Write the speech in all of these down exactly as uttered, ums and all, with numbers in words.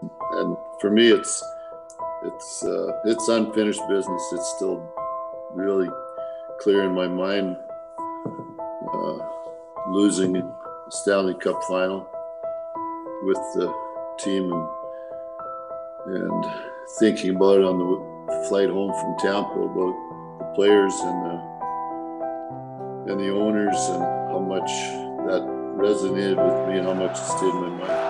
and for me, it's it's uh, it's unfinished business. It's still really clear in my mind. Uh, losing the Stanley Cup final with the team, and, and thinking about it on the flight home from Tampa about the players and the and the owners and how much that resonated with me and how much it stayed in my mind.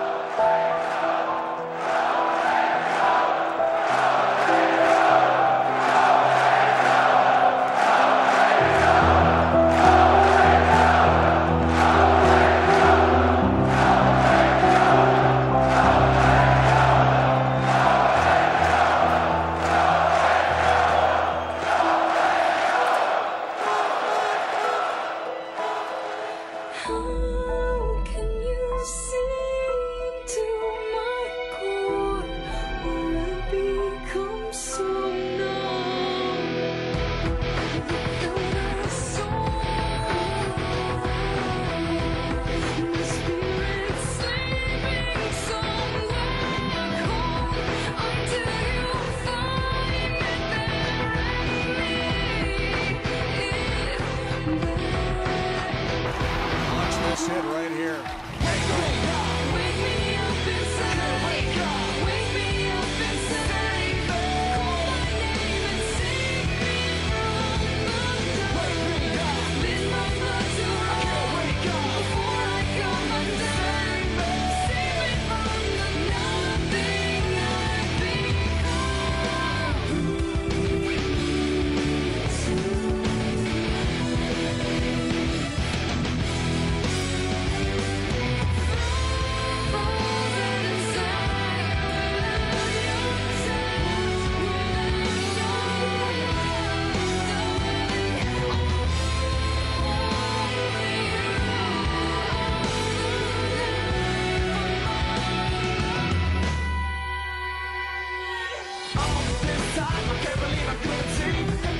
Hit right here. I can't believe I couldn't see.